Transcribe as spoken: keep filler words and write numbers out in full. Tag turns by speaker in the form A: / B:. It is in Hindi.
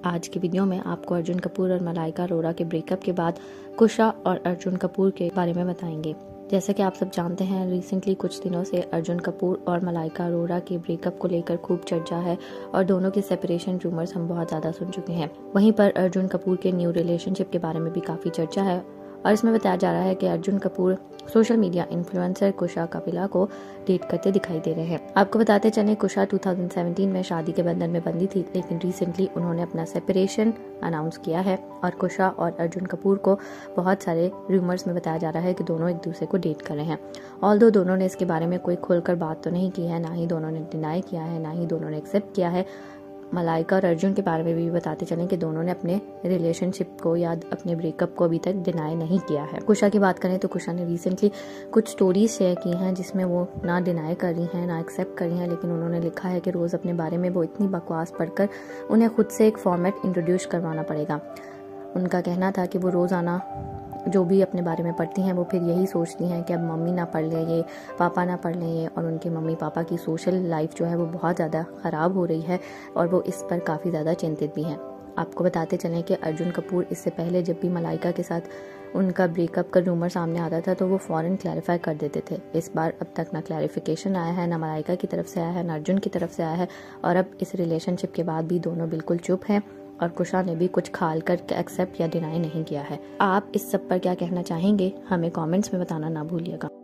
A: आज की वीडियो में आपको अर्जुन कपूर और मलाइका अरोरा के ब्रेकअप के बाद कुशा और अर्जुन कपूर के बारे में बताएंगे। जैसे कि आप सब जानते हैं, रिसेंटली कुछ दिनों से अर्जुन कपूर और मलाइका अरोरा के ब्रेकअप को लेकर खूब चर्चा है और दोनों के सेपरेशन रूमर्स हम बहुत ज़्यादा सुन चुके हैं। वहीं पर अर्जुन कपूर के न्यू रिलेशनशिप के बारे में भी काफ़ी चर्चा है और इसमें बताया जा रहा है कि Arjun Kapoor social media influencer Kusha Kapila को डेट करते दिखाई दे रहे हैं। आपको बताते चलें, कुशा दो हज़ार सत्रह में शादी के बंधन में बंधी थी, लेकिन रिसेंटली उन्होंने अपना सेपरेशन अनाउंस किया है और कुशा और अर्जुन कपूर को बहुत सारे रूमर्स में बताया जा रहा है कि दोनों एक दूसरे को डेट कर रहे हैं। ऑल्दो दोनों ने इसके बारे में कोई खुलकर बात तो नहीं की है, ना ही दोनों ने डिनाई किया है, ना ही दोनों ने एक्सेप्ट किया है। मलाइका और अर्जुन के बारे में भी बताते चलें कि दोनों ने अपने रिलेशनशिप को या अपने ब्रेकअप को अभी तक डिनाई नहीं किया है। कुशा की बात करें तो कुशा ने रिसेंटली कुछ स्टोरीज शेयर की हैं जिसमें वो ना डिनाई कर रही हैं ना एक्सेप्ट कर रही हैं, लेकिन उन्होंने लिखा है कि रोज़ अपने बारे में वो इतनी बकवास पढ़कर उन्हें खुद से एक फॉर्मेट इंट्रोड्यूस करवाना पड़ेगा। उनका कहना था कि वो रोज़ाना जो भी अपने बारे में पढ़ती हैं वो फिर यही सोचती हैं कि अब मम्मी ना पढ़ लें ये, पापा ना पढ़ लें ये, और उनके मम्मी पापा की सोशल लाइफ जो है वो बहुत ज़्यादा ख़राब हो रही है और वो इस पर काफ़ी ज़्यादा चिंतित भी हैं। आपको बताते चलें कि अर्जुन कपूर इससे पहले जब भी मलाइका के साथ उनका ब्रेकअप का रूमर सामने आता था तो वो फ़ौरन क्लैरिफाई कर देते थे। इस बार अब तक ना क्लैरिफिकेशन आया है, ना मलाइका की तरफ से आया है, ना अर्जुन की तरफ से आया है और अब इस रिलेशनशिप के बाद भी दोनों बिल्कुल चुप हैं और कुशा ने भी कुछ खाल कर एक्सेप्ट या डिनाई नहीं किया है। आप इस सब पर क्या कहना चाहेंगे, हमें कमेंट्स में बताना ना भूलिएगा।